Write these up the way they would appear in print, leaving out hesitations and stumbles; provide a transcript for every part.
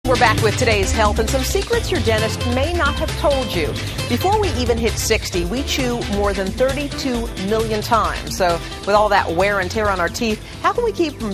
We're back with today's health and some secrets your dentist may not have told you. Before we even hit 60, we chew more than 32 million times. So with all that wear and tear on our teeth, how can we keep them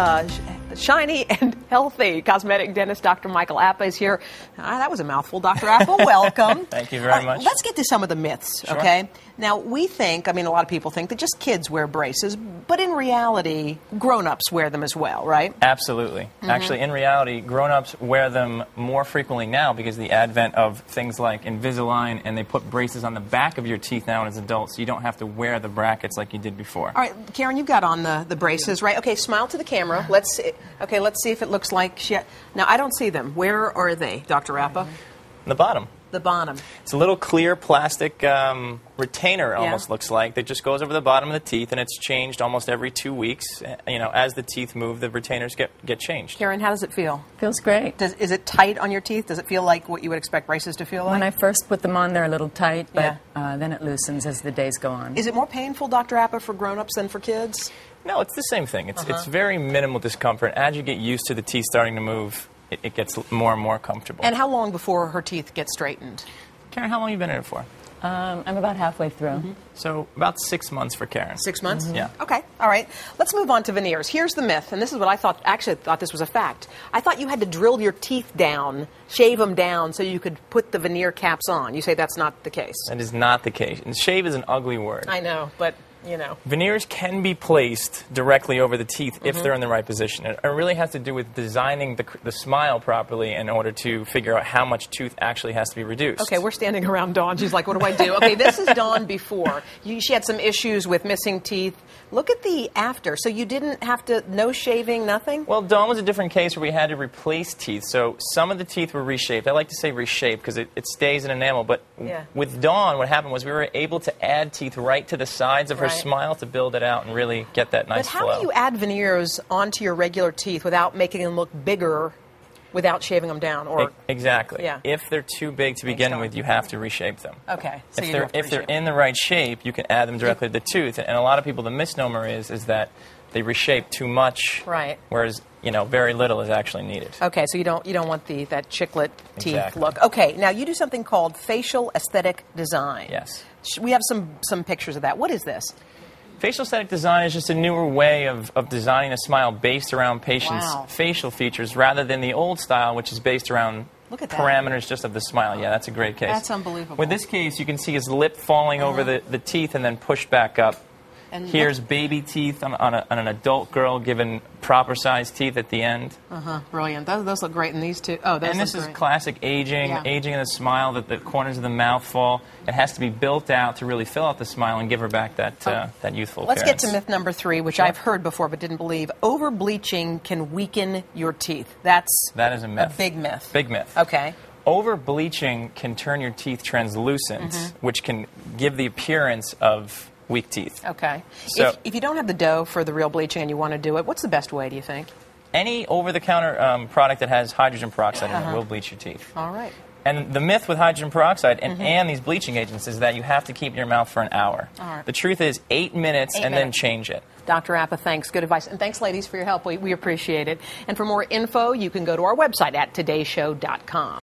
shiny and healthy? Cosmetic dentist Dr. Michael Appa is here. That was a mouthful, Dr. Appa. Welcome. Thank you very much. Let's get to some of the myths, Sure. okay? Now, we think, a lot of people think that just kids wear braces, but in reality, grown-ups wear them as well, right? Absolutely. Mm-hmm. Actually, in reality, grown-ups wear them more frequently now because of the advent of things like Invisalign, and they put braces on the back of your teeth now as adults, so you don't have to wear the brackets like you did before. All right, Karen, you've got on the braces, right? Okay, smile to the camera. Let's see if it looks like she... Now, I don't see them. Where are they, Dr. Appa? The bottom. The bottom. It's a little clear plastic retainer, almost looks like, that just goes over the bottom of the teeth, and it's changed almost every 2 weeks. As the teeth move, the retainers get changed. Karen, how does it feel? Feels great. Is it tight on your teeth? Does it feel like what you would expect braces to feel like? When I first put them on, they're a little tight, but then it loosens as the days go on. Is it more painful, Dr. Appa, for grown-ups than for kids? No, it's the same thing. It's very minimal discomfort. As you get used to the teeth starting to move, it gets more and more comfortable. And how long before her teeth get straightened? Karen, how long have you been in it for? I'm about halfway through. So about 6 months for Karen. 6 months? Yeah. Okay, all right. Let's move on to veneers. Here's the myth, and this is what I thought this was a fact. I thought you had to drill your teeth down, shave them down, so you could put the veneer caps on. You say that's not the case. That is not the case. And shave is an ugly word. I know, but... Veneers can be placed directly over the teeth if they're in the right position. It really has to do with designing the smile properly in order to figure out how much tooth actually has to be reduced. Okay, we're standing around Dawn. She's like, what do I do? Okay, this is Dawn before. She had some issues with missing teeth. Look at the after. So you didn't have to, no shaving, nothing? Well, Dawn was a different case where we had to replace teeth. So some of the teeth were reshaped. I like to say reshaped because it stays in enamel. But with Dawn, what happened was we were able to add teeth right to the sides of her smile to build it out and really get that nice flow. But how do you add veneers onto your regular teeth without making them look bigger without shaving them down? Or Exactly. Yeah. If they're too big to begin with, you have to reshape them. Okay. So if they're in the right shape, you can add them directly to the tooth. And a lot of people, the misnomer is that they reshape too much, whereas very little is actually needed. Okay, so you don't want that chiclet teeth Exactly. look. Okay, now you do something called facial aesthetic design. Yes. We have some pictures of that. What is this? Facial aesthetic design is just a newer way of designing a smile based around patients' facial features rather than the old style, which is based around parameters just of the smile. Yeah, that's a great case. That's unbelievable. With this case, you can see his lip falling over the teeth and then pushed back up. And here's baby teeth on an adult girl given proper sized teeth at the end. Brilliant. Those look great in these two. Oh, those And this look is great. classic aging, aging of the smile, that the corners of the mouth fall. It has to be built out to really fill out the smile and give her back that youthful Let's appearance. get to myth number 3, which I've heard before but didn't believe. Over-bleaching can weaken your teeth. That is a myth. A big myth. Big myth. Okay. Over-bleaching can turn your teeth translucent, which can give the appearance of weak teeth. Okay. So, if you don't have the dough for the real bleaching and you want to do it, what's the best way, do you think? Any over-the-counter product that has hydrogen peroxide in it will bleach your teeth. All right. And the myth with hydrogen peroxide and these bleaching agents is that you have to keep in your mouth for an hour. All right. The truth is 8 minutes then change it. Dr. Appa, thanks. Good advice. And thanks, ladies, for your help. We appreciate it. And for more info, you can go to our website at todayshow.com.